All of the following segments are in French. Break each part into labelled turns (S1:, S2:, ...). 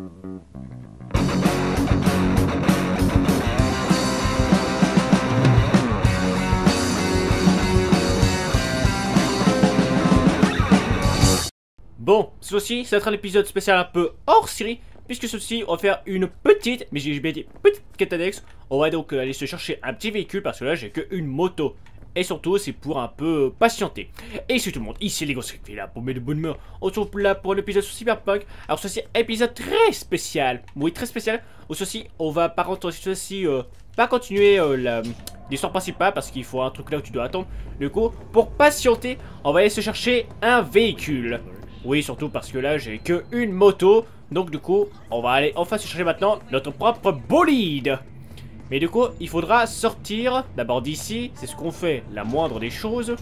S1: Bon, ceci, ça va être un épisode spécial un peu hors série, puisque ceci, on va faire une petite, mais j'ai bien dit petite quête annexe. On va donc aller se chercher un petit véhicule, parce que là, j'ai qu'une moto. Et surtout, c'est pour un peu patienter. Et c'est tout le monde, ici les gosses qui est là pour mettre de bonne humeur. On se retrouve là pour un épisode sur Cyberpunk. Alors ceci, épisode très spécial. Oui, très spécial. Ou ceci, on va par contre, ceci, pas continuer l'histoire principale, parce qu'il faut un truc là où tu dois attendre. Du coup, pour patienter, on va aller se chercher un véhicule. Oui, surtout parce que là, j'ai que une moto. Donc du coup, on va aller enfin se chercher maintenant notre propre bolide. Mais du coup, il faudra sortir d'abord d'ici. C'est ce qu'on fait, la moindre des choses.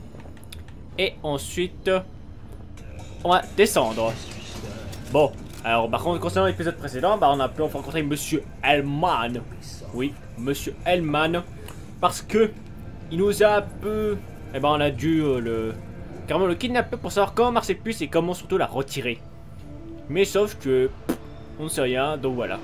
S1: Et ensuite, on va descendre. Bon, alors par contre, concernant l'épisode précédent, on a pu enfin rencontrer Monsieur Hellman. Oui, Monsieur Hellman. Parce que il nous a un peu... Eh ben, on a dû carrément le kidnapper pour savoir comment marche cette puce et comment surtout la retirer. Mais sauf que on ne sait rien, donc voilà.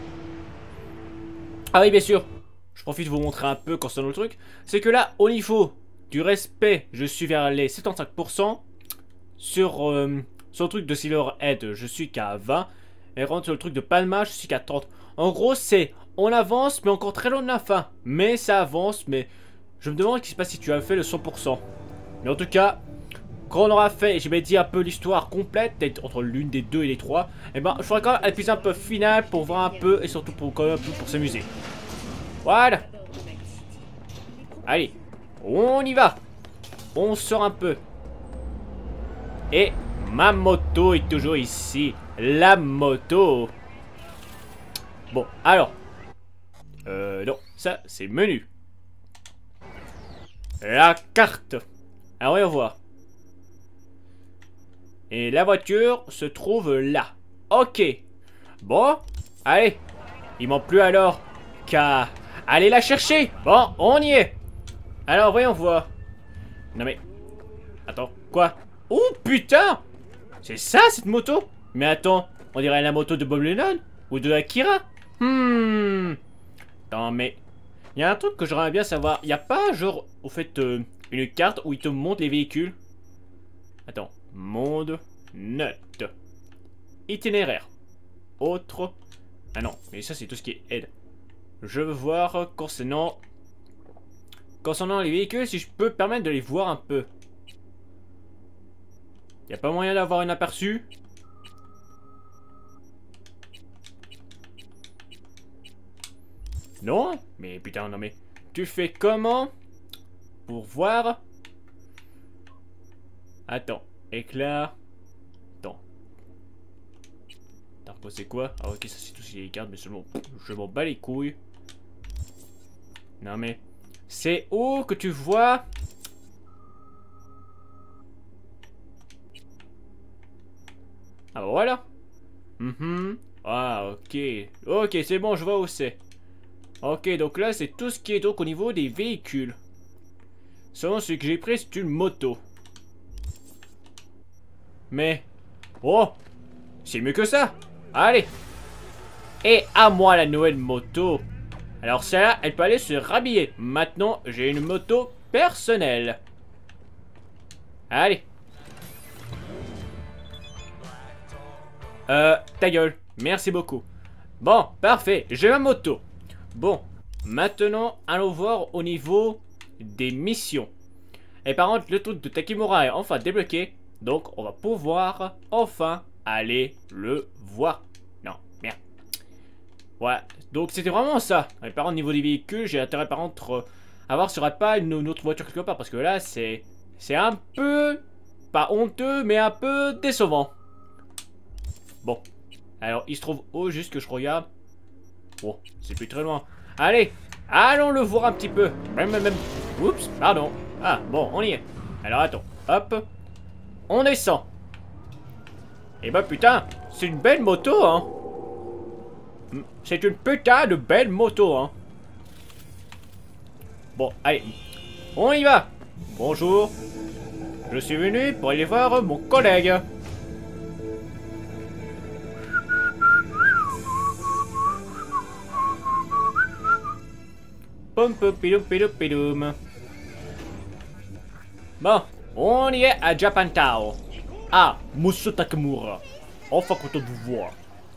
S1: Ah oui, bien sûr, je profite de vous montrer un peu concernant le truc. C'est que là, au niveau du respect, je suis vers les 75%. Sur le truc de Silverhead, je suis qu'à 20. Et rentre sur le truc de Palma, je suis qu'à 30. En gros, c'est on avance, mais encore très loin de la fin. Mais ça avance, mais je me demande qui se passe si tu as fait le 100%. Mais en tout cas... Quand on aura fait, j'ai dit un peu l'histoire complète, peut-être entre l'une des deux et les trois, et ben je ferai quand même un épisode un peu final pour voir un peu et surtout pour quand même un peu pour s'amuser. Voilà. Allez, on y va. On sort un peu. Et ma moto est toujours ici. La moto. Bon, alors. Non, ça c'est menu. La carte. Alors voyons voir. Et la voiture se trouve là. Ok. Bon, allez. Il manque plus alors qu'à aller la chercher. Bon, on y est. Alors, voyons voir. Non mais... Attends, quoi? Oh putain! C'est ça cette moto? Mais attends, on dirait la moto de Bob Lennon? Ou de Akira? Non mais... Il y a un truc que j'aimerais bien savoir. Il n'y a pas genre, au fait, une carte où il te montre les véhicules? Attends. Monde, note, itinéraire, autre, ah non, mais ça c'est tout ce qui est aide. Je veux voir concernant les véhicules si je peux permettre de les voir un peu. Y a pas moyen d'avoir un aperçu? Non? Mais putain, non mais, tu fais comment pour voir? Attends. Éclat. Attends. Tarpo c'est quoi? Ah ok, ça c'est tout ce qui est les cartes, mais seulement je m'en bats les couilles. Non mais c'est où que tu vois? Ah bah voilà. Ah ok. Ok, c'est bon, je vois où c'est. Ok, donc là c'est tout ce qui est donc au niveau des véhicules. Seulement ce que j'ai pris c'est une moto. Mais... Oh! C'est mieux que ça! Allez! Et à moi la nouvelle moto! Alors celle-là, elle peut aller se rhabiller. Maintenant, j'ai une moto personnelle. Allez! Ta gueule. Merci beaucoup. Bon, parfait. J'ai ma moto. Bon, maintenant, allons voir au niveau des missions. Et par contre, le truc de Takimura est enfin débloqué. Donc, on va pouvoir enfin aller le voir. Non, merde. Ouais, donc c'était vraiment ça. Et par contre, au niveau des véhicules, j'ai intérêt par contre à voir s'il n'y aurait pas une autre voiture quelque part. Parce que là, c'est un peu, pas honteux, mais un peu décevant. Bon, alors il se trouve où juste que je regarde. Oh, c'est plus très loin. Allez, allons le voir un petit peu. Oups, pardon. Ah, bon, on y est. Alors attends, hop. On descend. Et bah putain, c'est une belle moto, hein. C'est une putain de belle moto, hein. Bon, allez. On y va. Bonjour. Je suis venu pour aller voir mon collègue. Pom pom pidoum pidoum pidoum. Bon, on y est à Japantao. Ah, Monsieur Takamura. Enfin content de vous voir.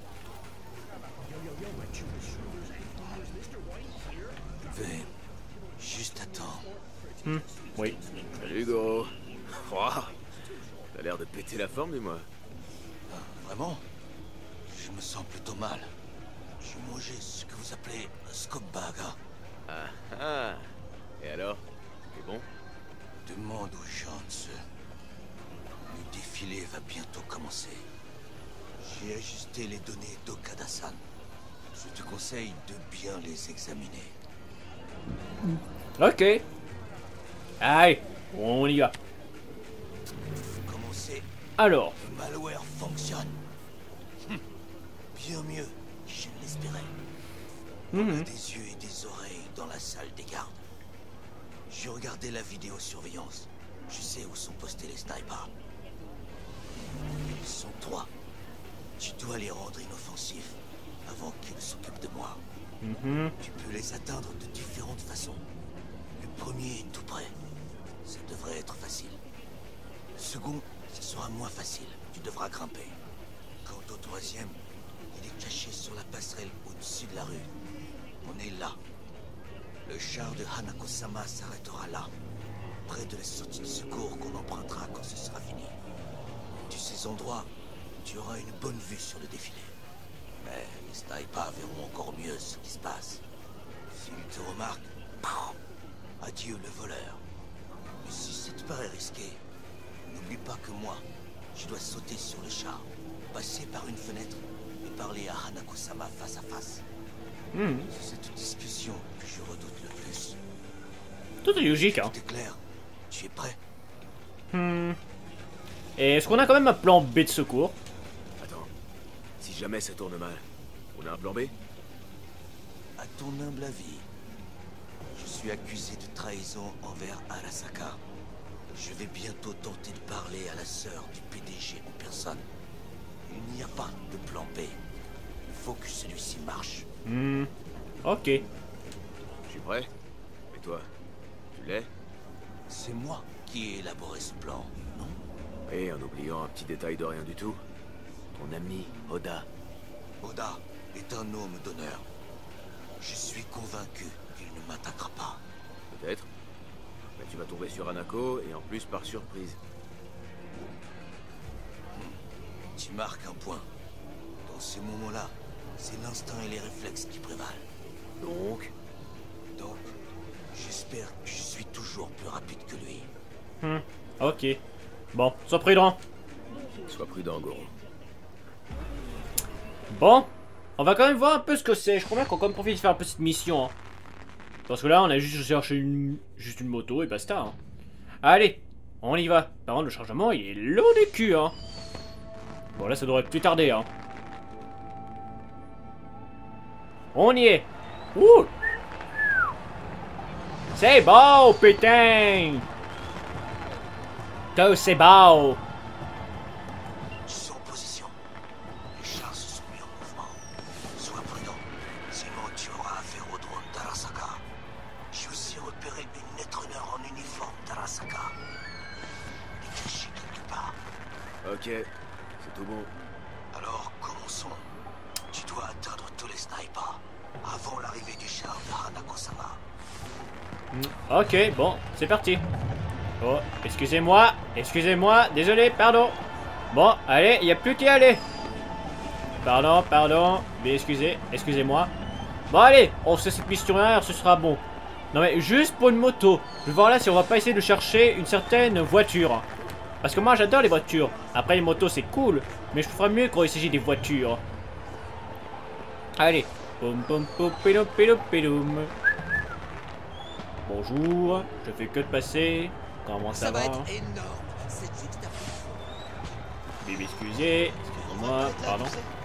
S2: Juste attends.
S1: Oui.
S3: Salut gros. Ouah, t'as l'air de péter la forme, dis-moi.
S2: Vraiment? Je me sens plutôt mal. J'ai mangé ce que vous appelez un skopbaga.
S3: Ah ah. Et alors? C'est bon?
S2: Demande aux gens. Le défilé va bientôt commencer. J'ai ajusté les données d'Okada-san. Je te conseille de bien les examiner.
S1: Ok. Allez, on y va.
S2: Commencez.
S1: Alors.
S2: Le malware fonctionne. Bien mieux que je ne l'espérais. On a des yeux et des oreilles dans la salle des gardes. J'ai regardé la vidéosurveillance. Je sais où sont postés les snipers. Ils sont 3. Tu dois les rendre inoffensifs avant qu'ils s'occupent de moi. Tu peux les atteindre de différentes façons. Le premier est tout près. Ça devrait être facile. Le second, ce sera moins facile. Tu devras grimper. Quant au troisième, il est caché sur la passerelle au-dessus de la rue. On est là. Le char de Hanako-sama s'arrêtera là, près de la sortie de secours qu'on empruntera quand ce sera fini. De ces endroits, tu auras une bonne vue sur le défilé. Mais les snipers verront encore mieux ce qui se passe. S'ils te remarquent, adieu le voleur. Mais si ça te paraît risqué, n'oublie pas que moi, je dois sauter sur le char, passer par une fenêtre et parler à Hanako-sama face à face. C'est cette discussion que je redoute le plus.
S1: Tout est logique, hein.
S2: Tout est clair. Tu es prêt?
S1: Et est-ce qu'on a quand même un plan B de secours?
S3: Attends. Si jamais ça tourne mal, on a un plan B?
S2: À ton humble avis, je suis accusé de trahison envers Arasaka. Je vais bientôt tenter de parler à la sœur du PDG en personne. Il n'y a pas de plan B. Il faut que celui-ci marche.
S1: Ok.
S3: Je suis prêt. Et toi? Tu l'es?
S2: C'est moi qui ai élaboré ce plan, non?
S3: Et en oubliant un petit détail de rien du tout. Ton ami, Oda.
S2: Oda est un homme d'honneur. Je suis convaincu qu'il ne m'attaquera pas.
S3: Peut-être. Mais tu vas tomber sur Hanako et en plus par surprise.
S2: Tu marques un point. Dans ces moments-là, c'est l'instinct et les réflexes qui prévalent.
S3: Donc,
S2: j'espère que je suis toujours plus rapide que lui.
S1: Ok. Bon, sois prudent.
S3: sois prudent, Goro.
S1: Bon, on va quand même voir un peu ce que c'est. Je crois bien qu'on quand même profite de faire une petite mission. Hein. Parce que là, on a juste cherché juste une moto et basta. Hein. Allez, on y va. Par contre, le chargement, il est long du cul. Hein. Bon, là, ça devrait plus tarder. Hein. On y est. Ouh. C'est beau, putain. C'est beau.
S2: Je suis en position. Les chars se sont mis en mouvement. Sois prudent, sinon tu auras affaire au drone d'Arasaka. J'ai aussi repéré une netrunner en uniforme d'Arasaka. Elle est cachée quelque part.
S3: Ok, c'est tout bon.
S2: Alors, commençons. Tu dois atteindre tous les snipers avant l'arrivée du char de Hanako-sama.
S1: Ok, bon, c'est parti. Oh, excusez-moi, désolé, pardon. Bon, allez, il n'y a plus qu'à aller. Pardon, mais excusez-moi. Bon, allez, on fait cette mission-là, ce sera bon. Non, mais juste pour une moto. Je vais voir là si on va pas essayer de chercher une certaine voiture. Parce que moi, j'adore les voitures. Après, les motos, c'est cool, mais je ferais mieux quand il s'agit des voitures. Allez. Pom pom pom pilum pilum pilum. Bonjour, je fais que de passer. Comment ça va?
S2: être énorme, cette juxtaposition.
S1: Excusez-moi, pardon.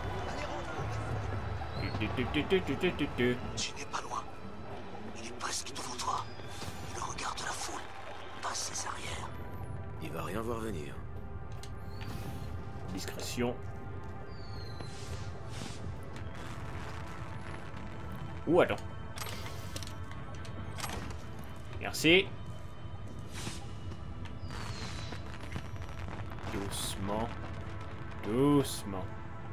S2: Tu n'es pas loin. Il est presque devant toi. Il regarde la foule. Passe ses arrières.
S3: Il va rien voir venir.
S1: Discrétion. Ouh, attends. Merci. Doucement. Doucement.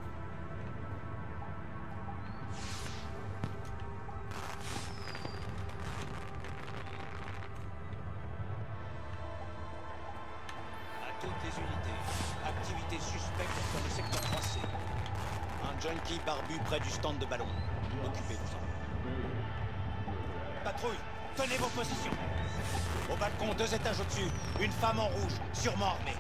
S2: À toutes les unités, activité suspecte dans le secteur 3C. Un junkie barbu près du stand de ballon. Occupez-vous-en. Patrouille, tenez vos positions. Au balcon, 2 étages au-dessus, une femme en rouge, sûrement armée.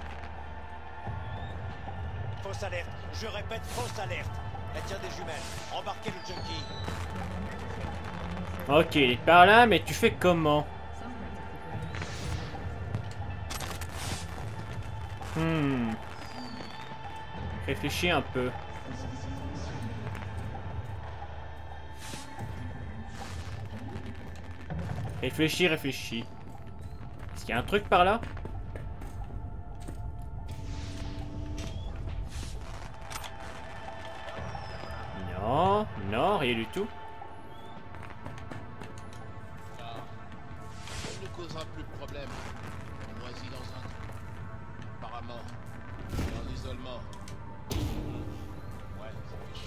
S2: Fausse alerte, je répète, fausse alerte. Elle tient des jumelles, embarquez le junkie.
S1: Ok, il est par là, mais tu fais comment? Réfléchis un peu. Réfléchis, réfléchis. Est-ce qu'il y a un truc par là? Non, non, rien du tout.
S4: Ça ne causera plus de problème. On moisit dans un trou. Apparemment. Et en isolement. Ouais, ça fait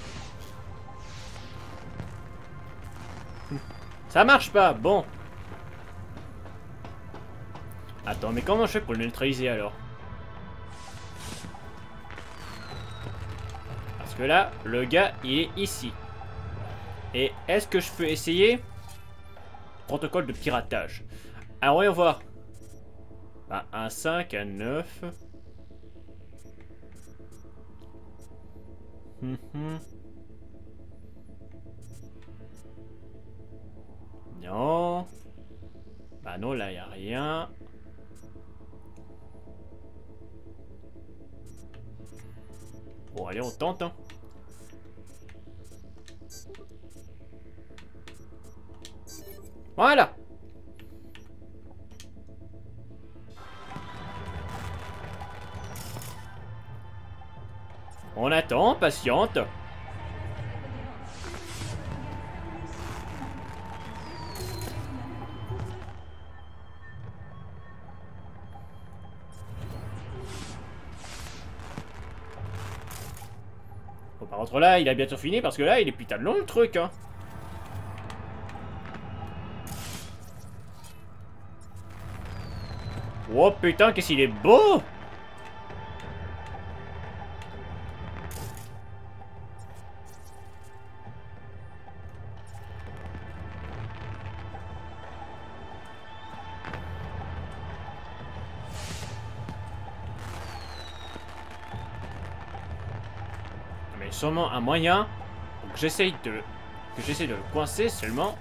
S4: chier.
S1: Ça marche pas, bon. Attends, mais comment je fais pour le neutraliser alors? Parce que là, le gars, il est ici. Et est-ce que je peux essayer? Protocole de piratage. Alors, voyons voir. Bah, un 5, un 9. Non. Bah non, là, il n'y a rien. Bon, allez, on tente, hein. Voilà. On attend, patiente. Bon, par contre là, il a bientôt fini parce que là, il est putain de long le truc, hein. Oh putain, qu'est-ce qu'il est beau! Mais sûrement un moyen que j'essaye de le coincer seulement.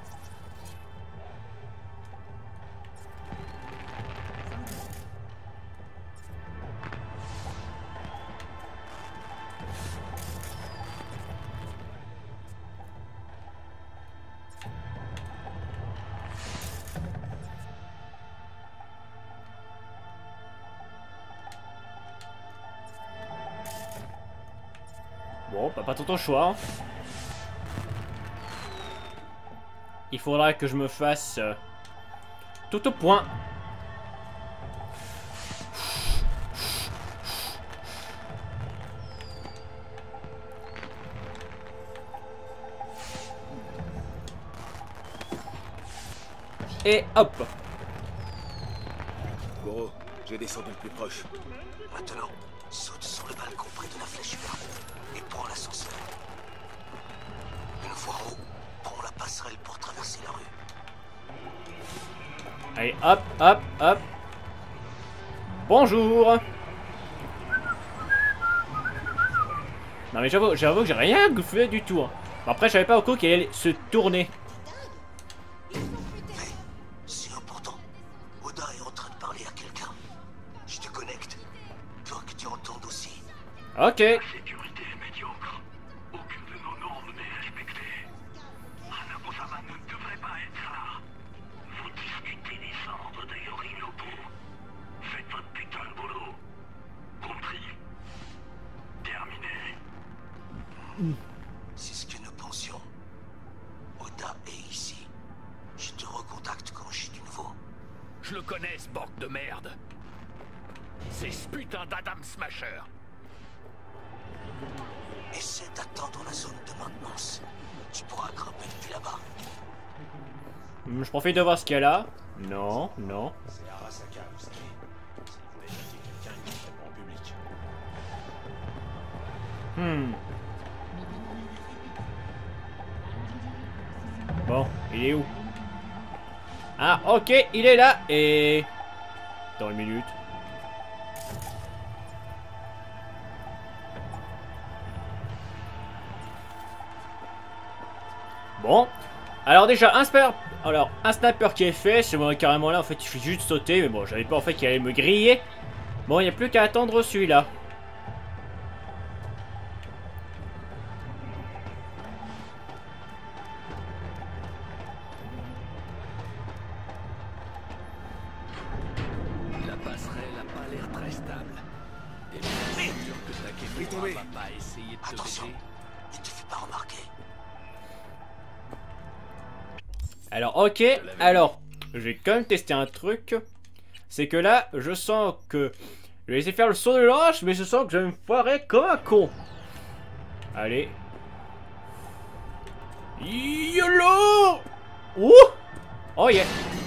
S1: Bon, bah, pas tout ton choix. Hein. Il faudra que je me fasse tout au point. Et hop.
S3: Goro, j'ai descendu le plus proche.
S2: Maintenant, saute sur le balcon près de la flèche verte et prends l'ascenseur. Une fois en haut, prends la passerelle pour traverser la rue.
S1: Allez, hop, hop, hop. Bonjour. Non mais j'avoue que j'ai rien fait du tout. Hein. Après, je savais pas au coup qu'elle allait se tourner.
S2: C'est important. Oda est en train de parler à quelqu'un. Je te connecte. Toi que tu entendes aussi.
S1: Ok.
S5: Sécurité est médiocre. Aucune de nos normes n'est respectée. Hanako-sama ne devrait pas être là. Vous discutez des cendres de Yorinobu. Faites votre putain de boulot. Compris. Terminé.
S2: C'est ce que nous pensions. Oda est ici. Je te recontacte quand je suis du nouveau.
S5: Je le connais, ce Borg de merde. C'est ce putain d'Adam Smasher.
S2: Essaie d'attendre la zone de maintenance. Tu pourras grimper depuis là-bas.
S1: Je profite de voir ce qu'il y a là. Non, non.
S6: C'est Arasaka, vous savez. Si vous voulez attaquer quelqu'un, il ne fait pas en public.
S1: Bon, il est où? Ah, ok, il est là et... Dans une minute. Bon. Alors déjà, un sniper qui est fait, c'est moi carrément là, en fait, il suffit juste de sauter, mais bon, j'avais pas en fait qu'il allait me griller. Bon, il n'y a plus qu'à attendre celui-là.
S5: La passerelle a pas l'air très stable. Et bien sûr que Takemura va pas essayer de te
S2: Attention,
S5: baiser.
S2: ne te fais pas remarquer.
S1: Alors, ok, alors, je vais quand même tester un truc. C'est que là, je sens que... Je vais essayer de faire le saut de l'ange, mais je sens que je vais me foirer comme un con. Allez. YOLO! Ouh! Oh yeah!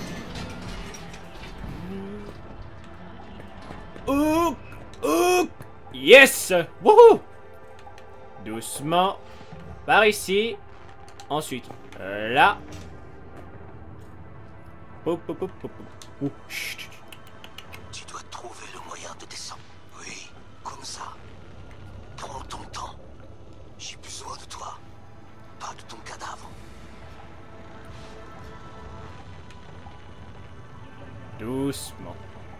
S1: Ouh! Ouh! Yes! Wouhou! Doucement. Par ici. Ensuite, là. Hop, hop, hop, hop. Ouh, chut.
S2: Tu dois trouver le moyen de descendre. Oui, comme ça. Prends ton temps. J'ai besoin de toi. Pas de ton cadavre.
S1: Doucement.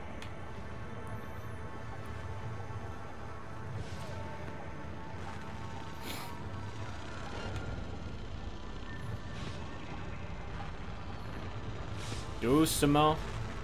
S1: Doucement.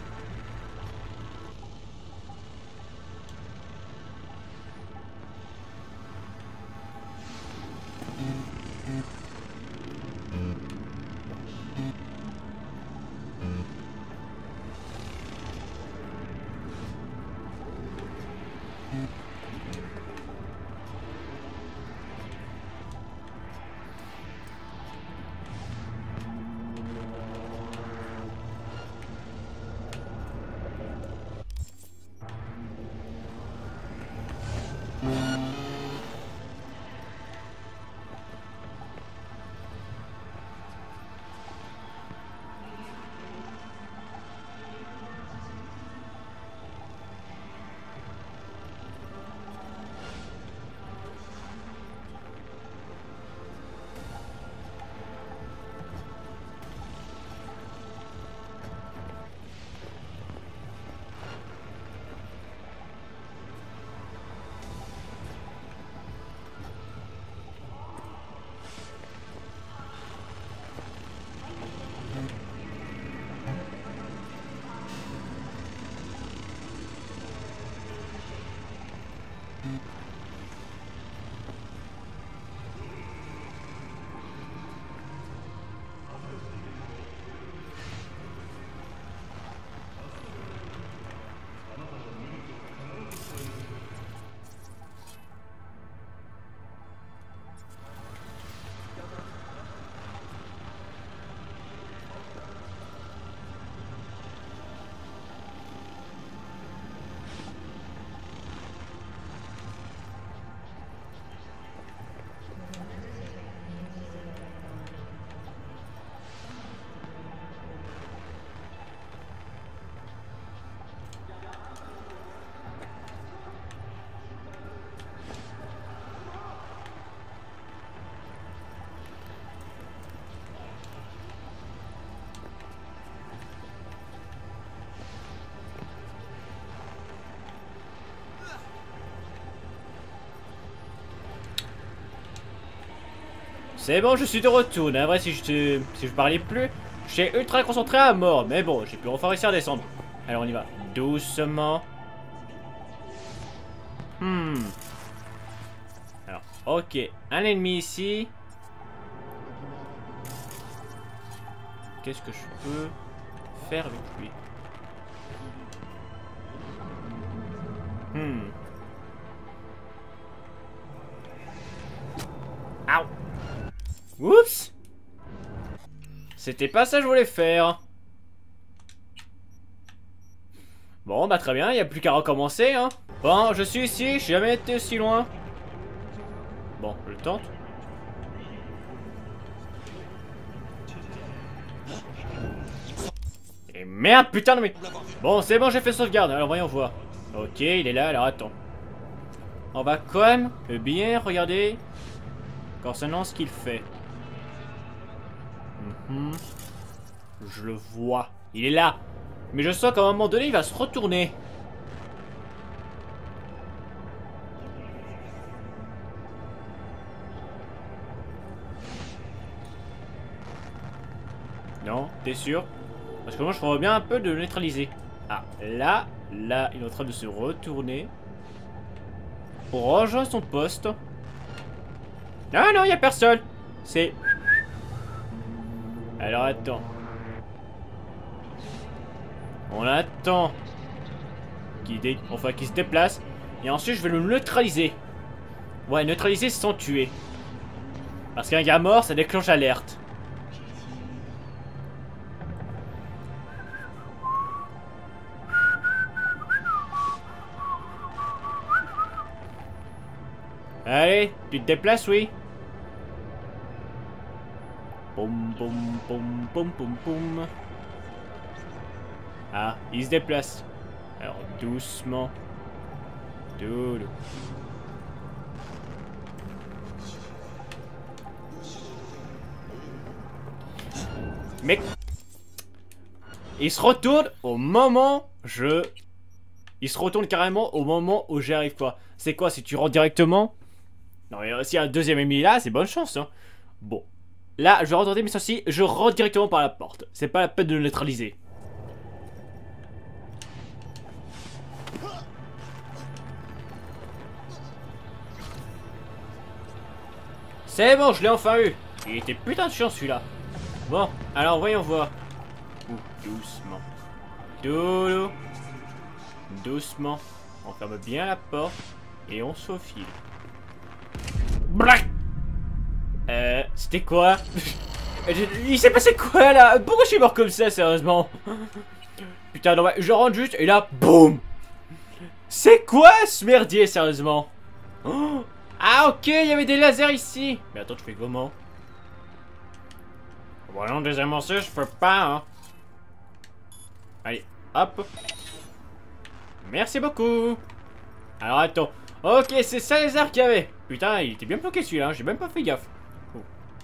S1: C'est bon, je suis de retour. En vrai, si je parlais plus, j'étais ultra concentré à mort. Mais bon, j'ai pu enfin réussir à descendre. Alors on y va. Doucement. Alors, ok. Un ennemi ici. Qu'est-ce que je peux faire avec lui? Aouh. Oups. C'était pas ça que je voulais faire. Bon, bah très bien, il n'y a plus qu'à recommencer, hein. Bon, je suis ici, je n'ai jamais été aussi loin. Bon, je le tente. Et merde, putain de mais... Bon, c'est bon, j'ai fait sauvegarde, alors voyons voir. Ok, il est là, alors attends. On va quand même bien regarder concernant ce qu'il fait. Je le vois, il est là. Mais je sens qu'à un moment donné, il va se retourner. Non, t'es sûr? Parce que moi, je ferais bien un peu de le neutraliser. Ah, là, il est en train de se retourner. Pour rejoindre son poste. Non, non, il n'y a personne. C'est... Alors, attends. On attend qu'il se déplace. Et ensuite je vais le neutraliser. Ouais, neutraliser sans tuer. Parce qu'un gars mort, ça déclenche l'alerte. Allez, tu te déplaces, oui. Boum, boum, boum, boum, boum, boum. Ah, il se déplace. Alors, doucement. Doudou. Mais... il se retourne au moment il se retourne carrément au moment où j'y arrive pas. C'est quoi, si tu rentres directement? Non, mais s'il y a un deuxième ennemi là, c'est bonne chance, hein. Bon. Là, je vais rentrer, mais ceci, je rentre directement par la porte. C'est pas la peine de le neutraliser. C'est bon, je l'ai enfin eu. Il était putain de chiant celui-là. Bon, alors voyons voir. Doucement. Doudou. Doucement. On ferme bien la porte. Et on se faufile. Black. C'était quoi? Il s'est passé quoi là? Pourquoi je suis mort comme ça, sérieusement? Putain, non, je rentre juste et là, boum. C'est quoi ce merdier, sérieusement? Oh. Ah ok, il y avait des lasers ici. Mais attends, tu fais comment? Voyons, désamorcer, je peux pas, hein. Allez, hop. Merci beaucoup. Alors attends. Ok, c'est ça les arcs qu'il y avait. Putain, il était bien bloqué celui-là, hein. J'ai même pas fait gaffe. Oh.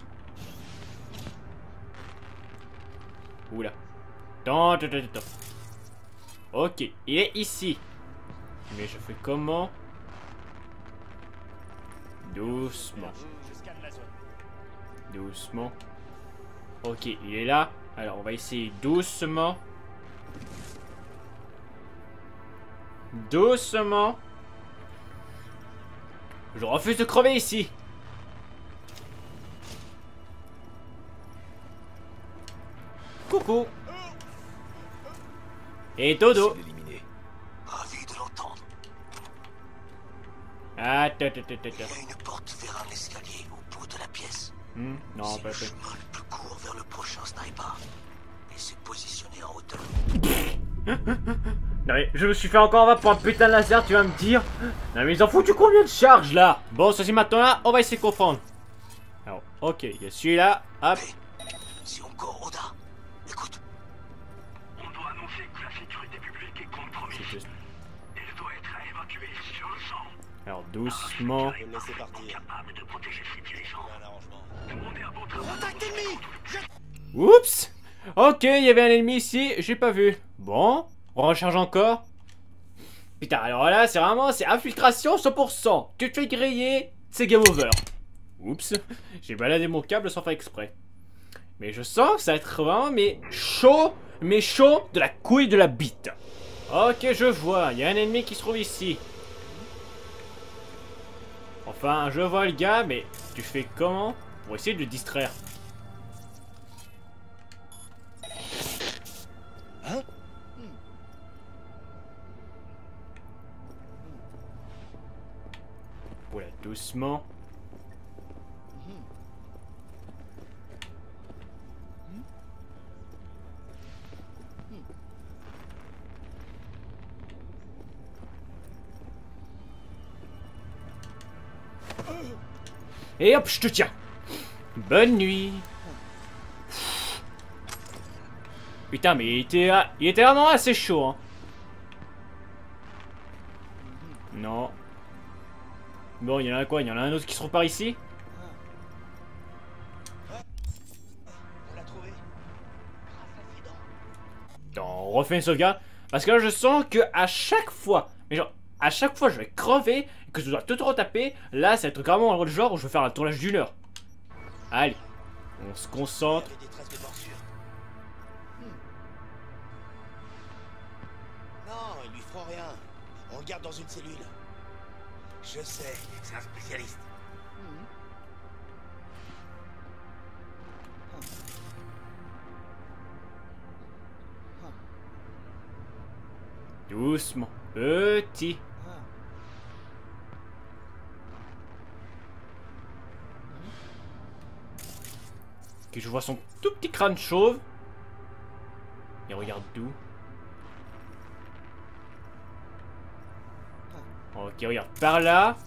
S1: Oula. Attends. Ok, il est ici. Mais je fais comment? Doucement. Doucement. Ok, il est là. Alors, on va essayer doucement. Doucement. Je refuse de crever ici. Coucou. Et dodo.
S2: Ravi de l'entendre.
S1: Attends.
S2: Il y a une porte vers un escalier au bout de la pièce.
S1: Non,
S2: c'est
S1: pas
S2: le
S1: fait.
S2: chemin le plus court vers le prochain sniper. Et c'est positionné en hauteur.
S1: Non mais je me suis fait encore avoir pour un putain de laser, tu vas me dire. Non mais ils en foutent combien de charges là? Bon, ceci maintenant là, on va essayer de comprendre. Alors, ok, il y a celui-là, hop.
S2: Hey, c'est encore Oda. Écoute.
S5: On doit annoncer que la sécurité publique est compromise. Elle doit être évacuée sur le champ.
S1: Alors doucement.
S6: Je vais le laisser partir.
S5: Capable de protéger ses dirigeants.
S6: Un arrangement.
S5: Demandez à votre
S2: Contact ennemi.
S1: Oups. Ok, il y avait un ennemi ici, j'ai pas vu. Bon, on recharge encore. Putain, alors là, c'est vraiment, c'est infiltration 100%. Tu te fais griller, c'est game over. Oups, j'ai baladé mon câble sans faire exprès. Mais je sens que ça va être vraiment, mais chaud de la couille de la bite. Ok, je vois, il y a un ennemi qui se trouve ici. Enfin, je vois le gars, mais tu fais comment pour essayer de le distraire? Doucement. Et hop, je te tiens. Bonne nuit. Putain, mais il était vraiment assez chaud, hein. Non. Bon, il y en a quoi? Il y en a un autre qui se repart ici?
S2: On l'a trouvé.
S1: On refait une sauvegarde. Parce que là, je sens que à chaque fois, mais genre, à chaque fois, je vais crever, et que je dois tout retaper. Là, ça va être vraiment le genre où je vais faire un tournage d'1 heure. Allez, on se concentre.
S2: Il y avait des traces de morsure. Non, ils lui feront rien. On le garde dans une cellule. Je sais, c'est un spécialiste.
S1: Doucement, petit. Ok, je vois son tout petit crâne chauve. Il regarde d'où? Ok, regarde par là.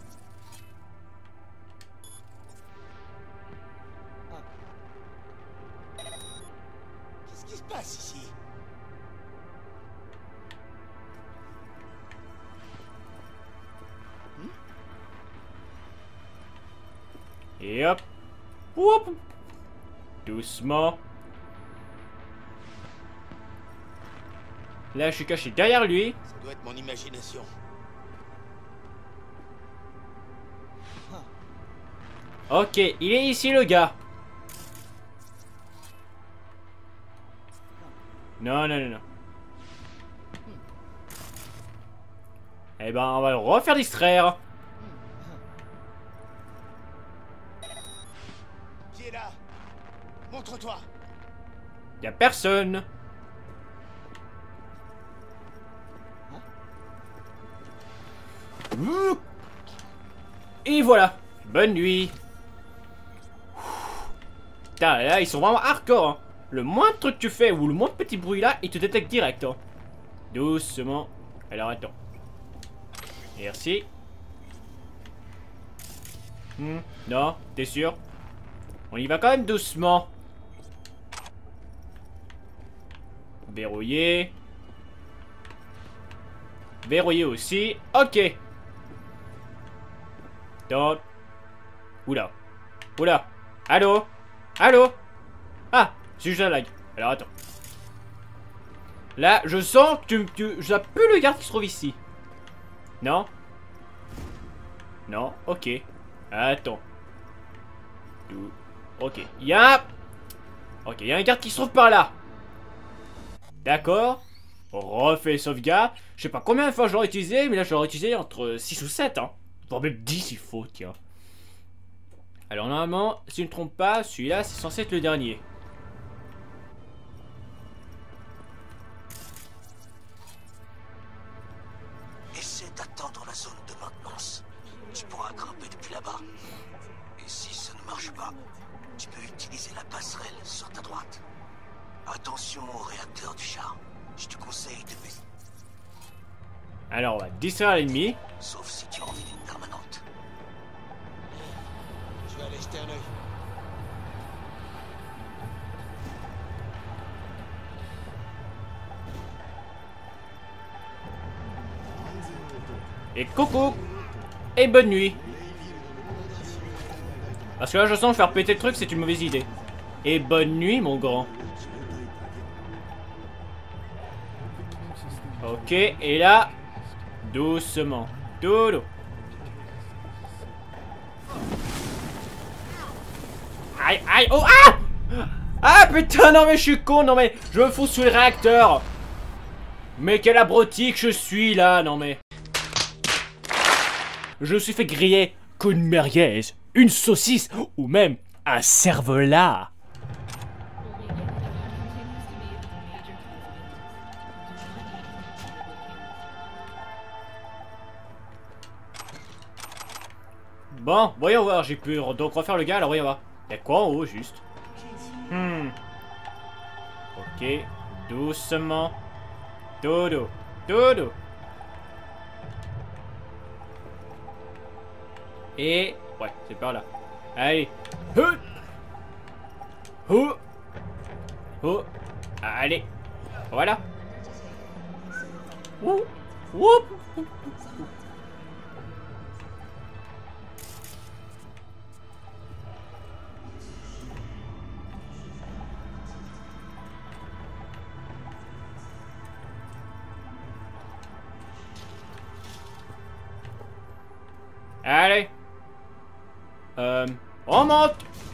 S2: Qu'est-ce qui se passe ici?
S1: Et hop. Whoop. Doucement. Là, je suis caché derrière lui.
S2: Ça doit être mon imagination.
S1: Ok, il est ici le gars. Non, non, non, non. Eh ben, on va le refaire distraire.
S2: Qui est là? Montre-toi.
S1: Y a personne. Et voilà. Bonne nuit. Putain, là, ils sont vraiment hardcore, hein. Le moindre truc que tu fais ou le moindre petit bruit là, ils te détectent direct, hein. Doucement. Alors, attends. Merci. Non, t'es sûr? On y va quand même doucement. Verrouillé. Verrouillé aussi. Ok. Attends. Oula. Oula. Allô? Allô? Ah, c'est juste un lag. Alors attends. Là, je sens que je vois plus le garde qui se trouve ici. Non? Non? Ok. Attends. Ok. Il y a... Ok, il y a un garde qui se trouve par là. D'accord. On refait sauvegarde. Je sais pas combien de fois je l'aurais utilisé, mais là je l'aurais utilisé entre 6 ou 7, hein. Voire même 10 il faut, tiens. Alors normalement, si je ne me trompe pas, celui-là c'est censé être le dernier.
S2: Essaie d'attendre la zone de maintenance. Tu pourras grimper depuis là-bas. Et si ça ne marche pas, tu peux utiliser la passerelle sur ta droite. Attention au réacteur du char. Je te conseille de baisser.
S1: Alors on va distraire l'ennemi.
S2: Sauf si tu as envie d'une permanente.
S4: Je vais aller jeter un œil.
S1: Et coucou. Et bonne nuit. Parce que là je sens que faire péter le truc c'est une mauvaise idée. Et bonne nuit mon grand. Ok, et là, doucement, dodo. Aïe, aïe, oh, ah! Ah putain, non mais je suis con, non mais je me fous sous le réacteur. Mais quel abruti que je suis là, non mais. Je me suis fait griller qu'une merguez, une saucisse ou même un cervelas. Bon, voyons voir, j'ai pu donc refaire le gars, alors voyons voir. Y'a quoi en haut, juste? Ok, doucement. Dodo, dodo. Et... ouais, c'est par là. Allez. Allez. Voilà. Ouh. Oup. Allez. On monte.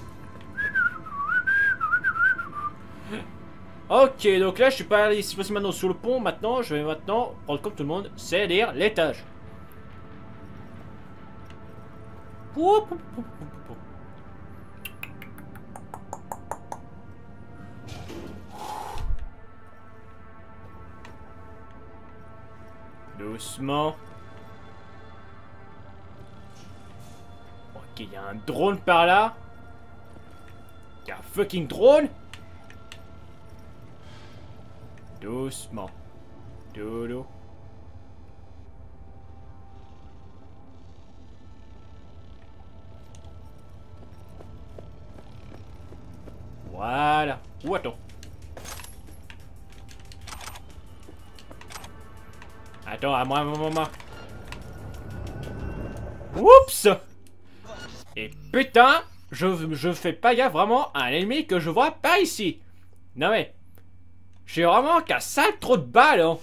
S1: Ok, donc là je suis pas allé ici maintenant sous le pont. Maintenant, je vais maintenant prendre comme tout le monde, c'est-à-dire l'étage. Doucement. Ok, il y a un drone par là. Il y a un fucking drone. Doucement. Dodo. Voilà. Ou attends. Attends, à moi. Oups. Et putain, je fais pas gaffe vraiment à un ennemi que je vois pas ici. Non mais... j'ai vraiment qu'un sale trop de balles, hein.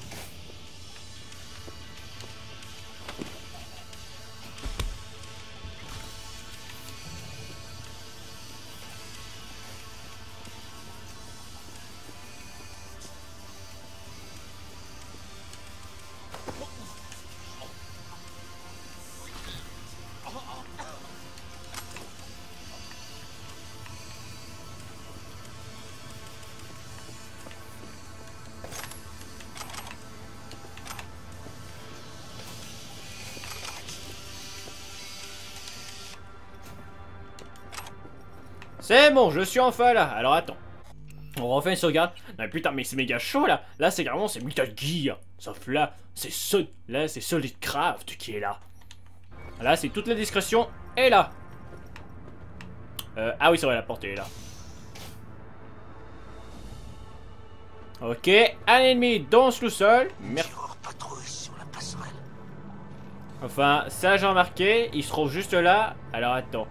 S1: C'est bon, je suis enfin là. Alors attends. On refait une sauvegarde. Non mais putain, mais c'est méga chaud là. Là c'est carrément c'est Metal Gear. Sauf là, c'est Solid Craft qui est là. Là c'est toute la discrétion est là. Ah oui c'est vrai, la porte est là. Ok, un ennemi dans ce sous-sol. Merde. Enfin, ça j'ai remarqué. Il se trouve juste là. Alors attends.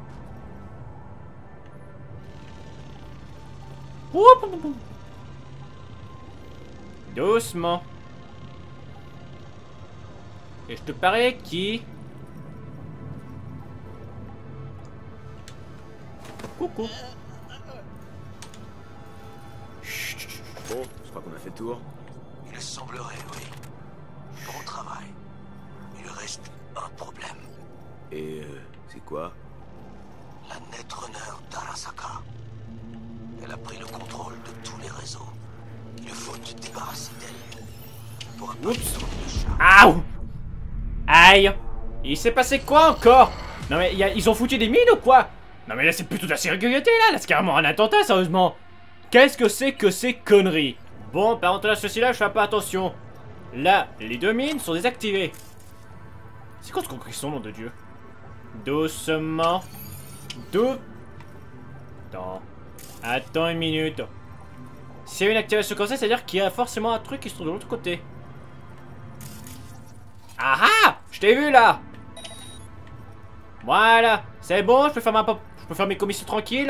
S1: Doucement. Et je te parie qui... Coucou.
S3: Chut. Bon, je crois qu'on a fait le tour.
S2: Il semblerait, oui. Bon travail. Il reste un problème.
S3: Et c'est quoi?
S2: La Netrunner d'Arasaka. Elle a pris le contrôle de tous les réseaux. Il faut te débarrasser d'elle. Pour
S1: Oups. Aouh. Aïe. Il s'est passé quoi encore? Non mais ils ont foutu des mines ou quoi? Non mais là c'est plus toute la sécurité là c'est carrément un attentat sérieusement. Qu'est-ce que c'est que ces conneries? Bon, par contre là ceci-là je fais pas attention. Là, les deux mines sont désactivées. C'est quoi ce concrétion, nom de Dieu? Doucement. Attends une minute. S'il y a une activation comme ça, c'est-à-dire qu'il y a forcément un truc qui se trouve de l'autre côté. Ah ah! Je t'ai vu là! Voilà! C'est bon, je peux faire mes commissions tranquilles.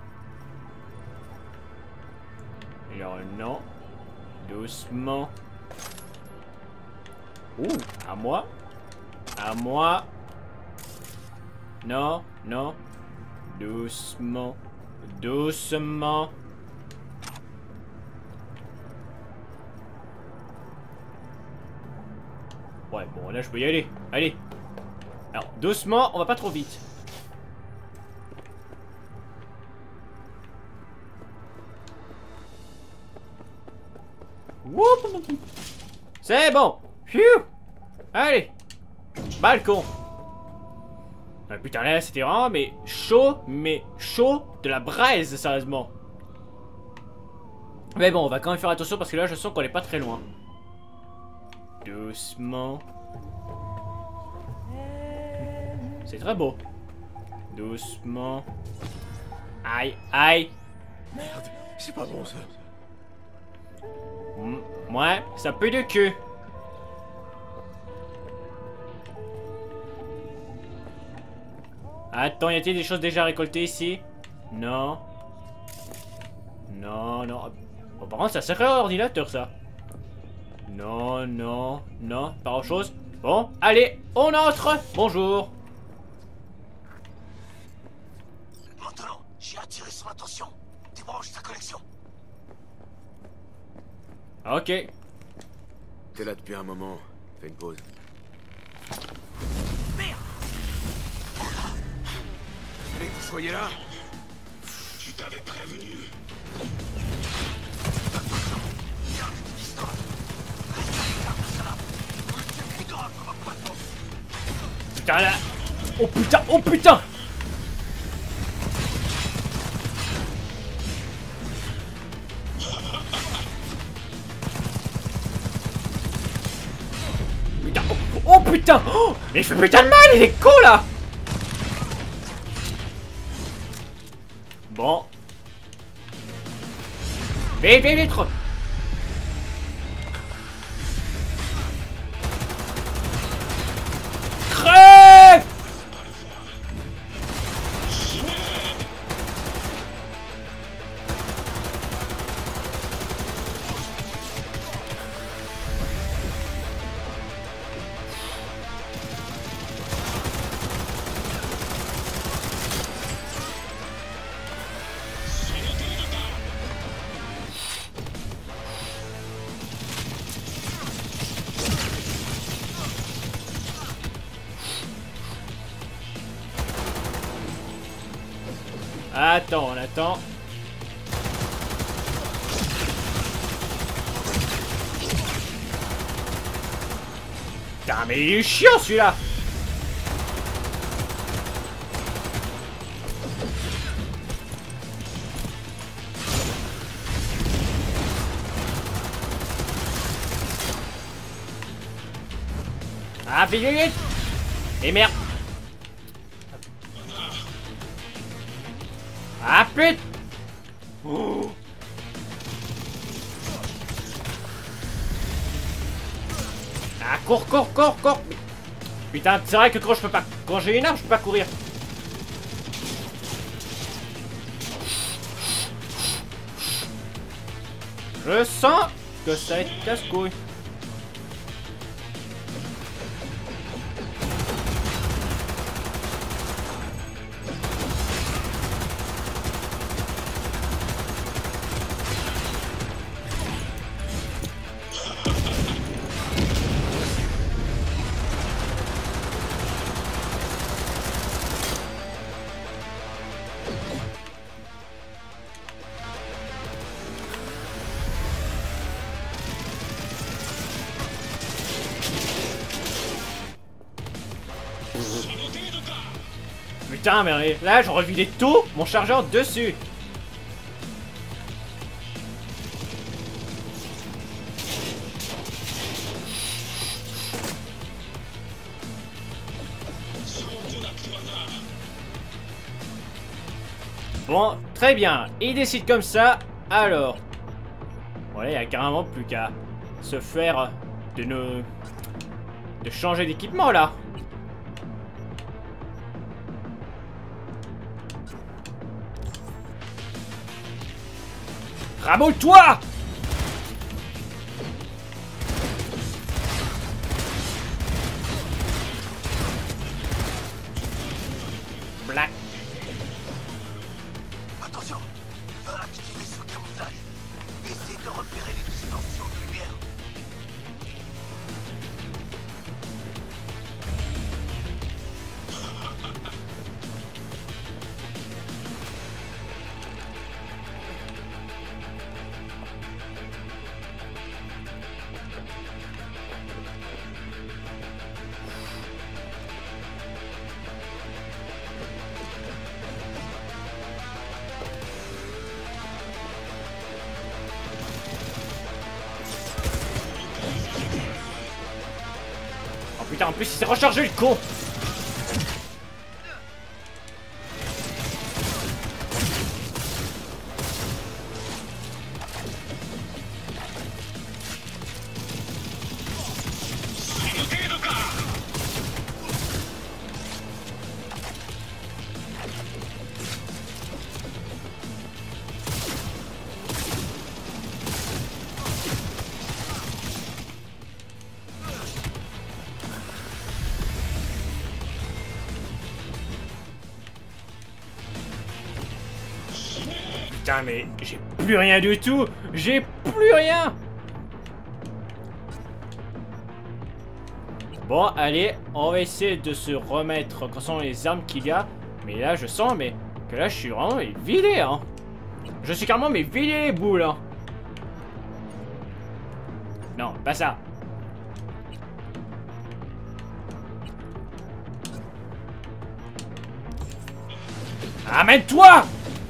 S1: Alors non. Doucement. Ouh, à moi. À moi. Non, non. Doucement. Doucement. Ouais, bon, là, je peux y aller. Allez. Alors, doucement, on va pas trop vite. C'est bon. Phew. Allez. Balcon. Ah, putain, là, c'était vraiment, mais chaud de la braise, sérieusement. Mais bon, on va quand même faire attention parce que là, je sens qu'on est pas très loin. Doucement. C'est très beau. Doucement. Aïe, aïe.
S6: Merde, c'est pas bon ça.
S1: Ouais, ça pue de cul. Attends, y a-t-il des choses déjà récoltées ici? Non. Non, non. Bon, par contre, ça serait un ordinateur, ça. Non, non, non, pas autre chose. Bon, allez, on entre. Bonjour.
S2: Maintenant, j'ai attiré son attention. Débranche ta collection.
S1: Ok.
S3: T'es là depuis un moment. Fais une pause. Fallait que vous soyez là.
S5: Je t'avais prévenu.
S1: Putain, là. Oh putain, oh putain. Putain, oh putain. Oh, mais il fait putain de mal, il est con là. Bon. Vite, vite, vite. Crève. Attends, on attend. Putain, mais il est chiant celui-là. Ah, vite, vite, vite. Et merde. Ah putain. Oh. Ah cours, cours, cours, cours. Putain, c'est vrai que quand je peux pas... Quand j'ai une arme, je peux pas courir. Je sens que ça va être casse-couille. Putain, mais là, j'aurais vidé tout mon chargeur dessus. Bon, très bien. Il décide comme ça. Alors, voilà, il n'y a carrément plus qu'à se faire de changer d'équipement là. Raboule-toi! Black.
S2: Attention, va activer ce camouflage. Essaye de repérer les distorsions de lumière.
S1: putain, en plus il s'est rechargé le con. Putain, mais j'ai plus rien du tout. J'ai plus rien. Bon, allez, on va essayer de se remettre concernant les armes qu'il y a. Mais là, je sens que là, je suis vraiment vidé, hein. Je suis carrément vidé les boules, hein. Non, pas ça. Amène-toi!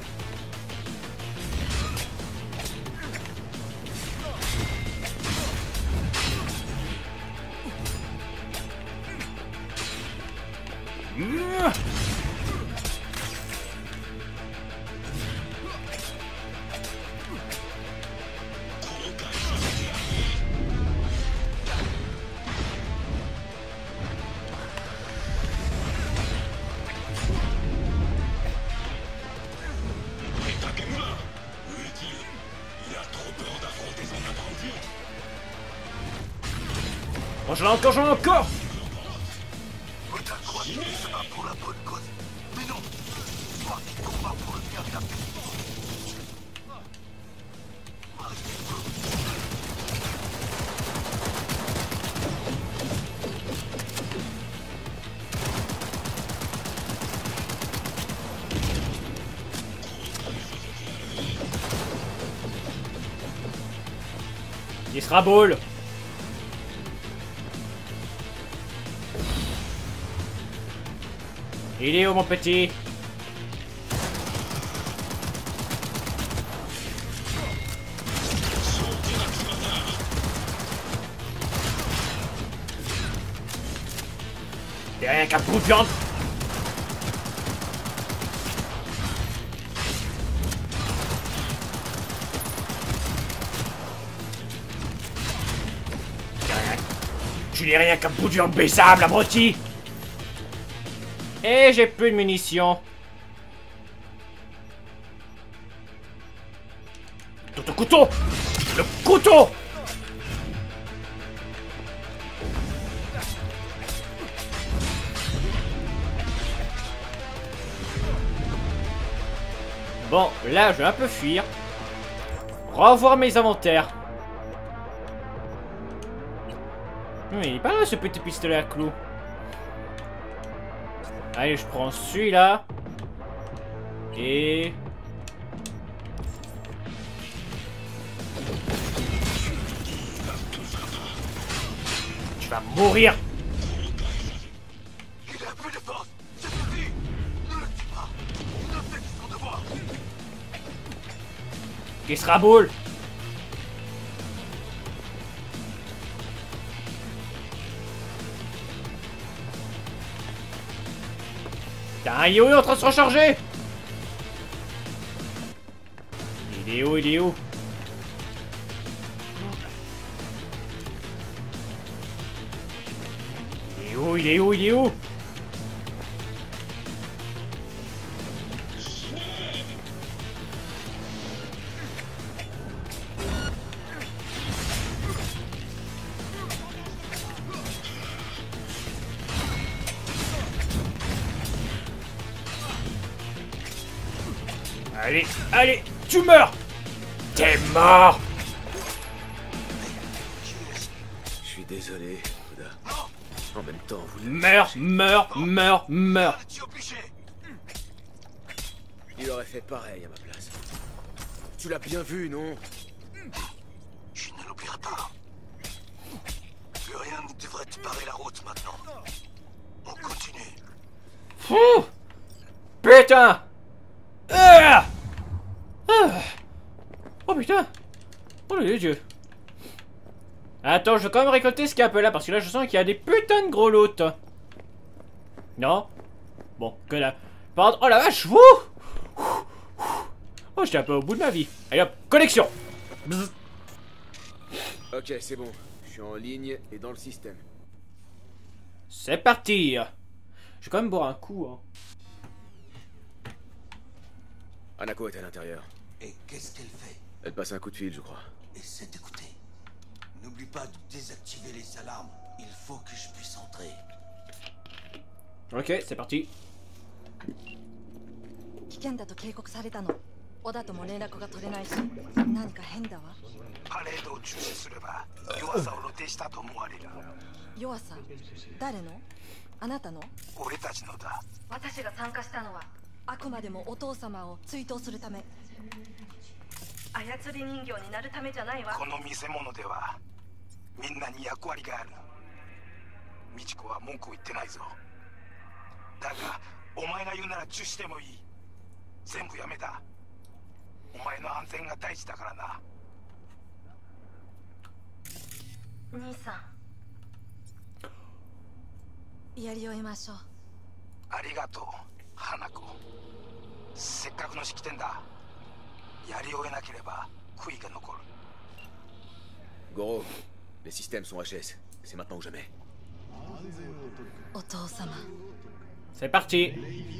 S1: J'en ai encore.
S2: T'as crois que ça va pour la bonne cause. Mais non, toi qui combats pour le bien de la paix.
S1: Il sera ball. Il est où mon petit? T'es rien qu'un bout de viande. Tu n'es rien qu'un bout de viande baisable, abruti. Et j'ai plus de munitions. Ton couteau! Le couteau! Bon, là, je vais un peu fuir. Revoir mes inventaires. Il est pas là, ce petit pistolet à clous. Allez, je prends celui-là. Et... tu vas mourir.
S2: Il a plus de force. C'est parti. Ne le tue pas. Ne fais que son devoir.
S1: Qui sera boule. T'as un yo-yo en train de se recharger. Il est où? Il est où? Il est où? Il est où? Il est où? Allez, allez, tu meurs! T'es mort!
S3: Je suis désolé, Oda. En même temps, vous...
S1: Meurs, meurs, meurs, meurs!
S2: Tu es obligé.
S3: Il aurait fait pareil à ma place. Tu l'as bien vu, non?
S2: Je ne l'oublierai pas. Plus rien ne devrait te barrer la route maintenant. On continue.
S1: Ouh! Putain! Ah! Ah! Oh putain! Oh les dieux! Attends, je vais quand même récolter ce qu'il y a un peu là, parce que là je sens qu'il y a des putains de gros loot. Non? Bon, que là. Pardon, oh la vache, wouh! Oh, j'étais un peu au bout de ma vie. Allez hop, connexion! Bzz.
S3: Ok, c'est bon. Je suis en ligne et dans le système.
S1: C'est parti! Je vais quand même boire un coup, hein.
S3: Hanako est à l'intérieur.
S2: Et qu'est-ce qu'elle fait?
S3: Elle passe un coup de fil, je crois.
S2: Essaie d'écouter. N'oublie pas de désactiver les alarmes. Il faut que je puisse entrer.
S1: Ok, c'est parti.
S7: 危険だと警告されたの。小田とも連絡が取れないし、何か変だわ。
S5: パレードを中止すれば弱さを露呈したと思われる。
S7: 弱さ？誰の？あなたの？
S5: 俺たちのだ。
S7: 私が参加したのはあくまでもお父様を追悼するため。操り人形になるためじゃないわ。
S5: この見せ物ではみんなに役割がある。美智子は文句を言ってないぞ。だがお前が言うなら中止でもいい。全部やめた。お前の安全が大事だからな。
S7: 兄さん、やり終えましょう。
S5: ありがとう、花子。せっかくの式典だ。やり終えなければ悔いが残る。
S3: Goro, les systèmes sont HS. C'est maintenant ou jamais.
S7: お父様。
S1: C'est parti.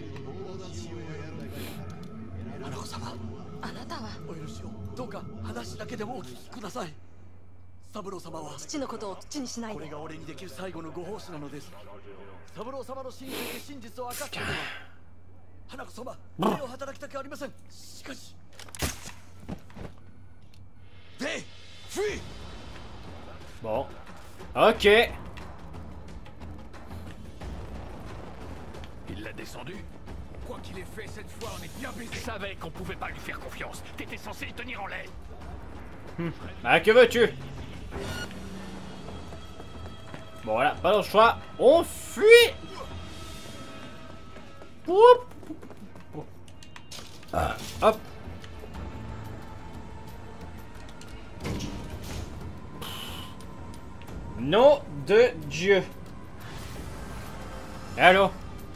S8: 花子様、
S7: あなたは
S8: お許しを。どうか話だけでもお聞きください。三郎様は
S7: 父のことを口にしないで。
S8: これが俺にできる最後のご奉仕なのです。三郎様の真実を明かすことは花子様、礼を働きたくありません。しかし。
S2: Hey, fuis!
S1: Bon. Ok.
S5: Il l'a descendu. Quoi qu'il ait fait, cette fois, on est bien baisé. Je savais qu'on pouvait pas lui faire confiance. T'étais censé le tenir en laisse.
S1: Ah, que veux-tu? Bon, voilà, pas le choix. On fuit. Oup. Hop. Nom de Dieu. Allô?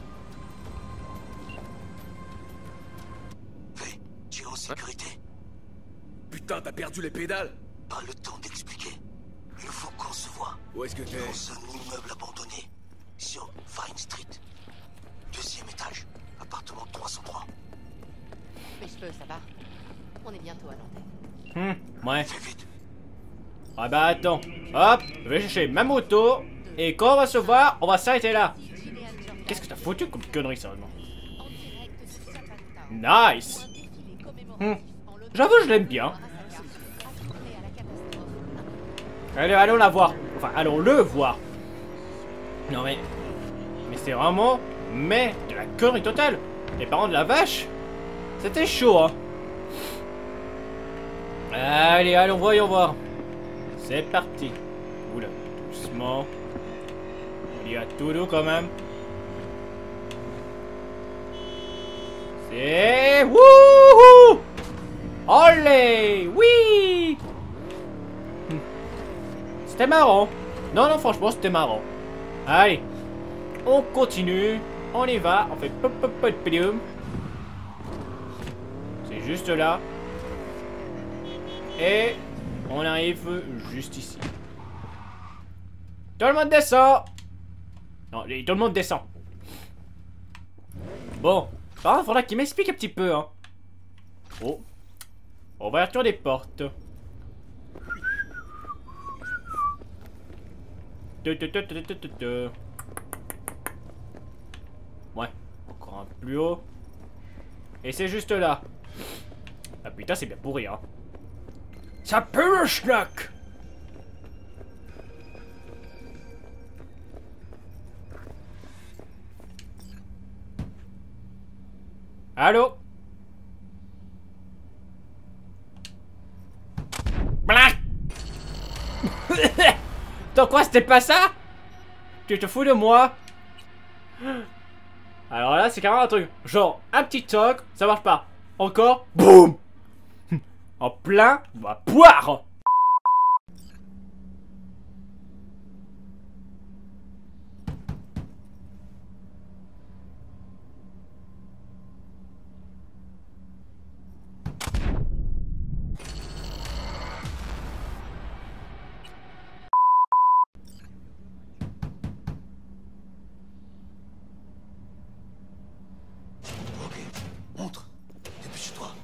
S2: Fais, tu es en sécurité?
S3: Putain, t'as perdu les pédales!
S2: Pas le temps d'expliquer. Il faut qu'on se voit.
S3: Où est-ce que t'es?
S2: Dans un immeuble abandonné. Sur Vine Street. 2e étage. Appartement 303.
S9: Mais je peux, ça va. On est bientôt à l'antenne.
S1: Ouais.
S2: Fais vite.
S1: Ah bah attends. Hop, je vais chercher ma moto. Et quand on va se voir, on va s'arrêter là. Qu'est-ce que t'as foutu comme connerie, sérieusement? Nice. J'avoue, je l'aime bien. Allez, allons la voir. Enfin, allons le voir. Non mais... Mais c'est vraiment... Mais de la connerie totale. Les parents de la vache. C'était chaud, hein. Allez, allons, voyons voir. C'est parti. Oula, doucement. Il y a tout doux quand même. C'est... Wouhou! Olé! Oui! C'était marrant. Non, non, franchement, c'était marrant. Allez. On continue. On y va. On fait pop pop pop podium. C'est juste là. Et on arrive juste ici. Tout le monde descend. Non, tout le monde descend. Bon. Par contre, faudra qu'il m'explique un petit peu, hein. Oh. Ouverture des portes. Ouais. Encore un plus haut. Et c'est juste là. Ah putain, c'est bien pourri, hein. Ça pue le schnock. Allô? Black. Attends quoi, c'était pas ça? Tu te fous de moi? Alors là, c'est carrément un truc. Genre, un petit toc, ça marche pas. Encore, boum. En plein, poire.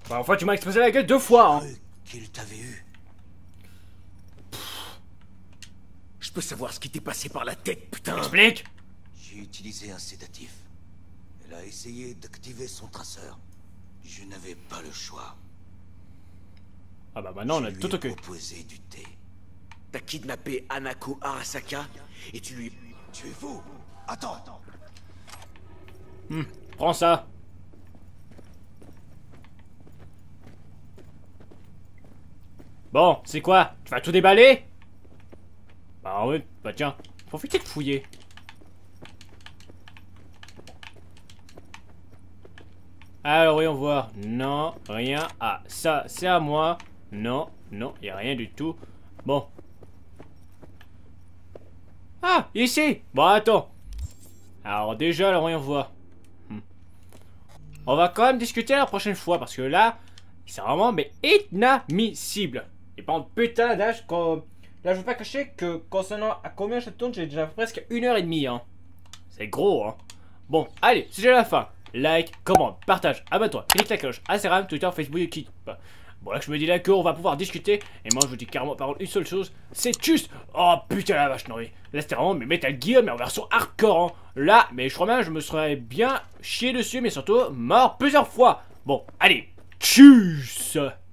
S1: Bah, enfin, tu m'as explosé la gueule 2 fois, hein.
S2: Qu'il t'avait eu.
S3: Je peux savoir ce qui t'est passé par la tête, putain.
S1: Explique.
S2: J'ai utilisé un sédatif. Elle a essayé d'activer son traceur. Je n'avais pas le choix.
S1: Ah bah maintenant, on a tout ok.
S2: Je lui ai proposé du thé.
S3: T'as kidnappé Hanako Arasaka et tu lui...
S2: Tu es fou. Attends.
S1: Prends ça. Bon, c'est quoi? Tu vas tout déballer? Bah oui, bah tiens, profitez de fouiller. Alors voyons voir. Non, rien. Ah, ça, c'est à moi. Non, non, y a rien du tout. Bon. Ah, ici. Bon, attends. Alors déjà, alors voyons voir. On va quand même discuter la prochaine fois parce que là, c'est vraiment mais inadmissible. Et par contre, putain d'âge, là je veux pas cacher que concernant à combien je tourne, j'ai déjà presque 1h30 hein. C'est gros hein. Bon, allez, c'est déjà la fin. Like, commente, partage, abonne-toi, clique la cloche, Instagram, Twitter, Facebook, YouTube. Bon là je me dis là qu'on va pouvoir discuter. Et moi je vous dis carrément par contre une seule chose. C'est juste. Oh putain la vache non oui. Là c'était vraiment mais Metal Gear mais en version hardcore hein. Là mais je crois bien je me serais bien chié dessus. Mais surtout mort plusieurs fois. Bon allez. Tchuss.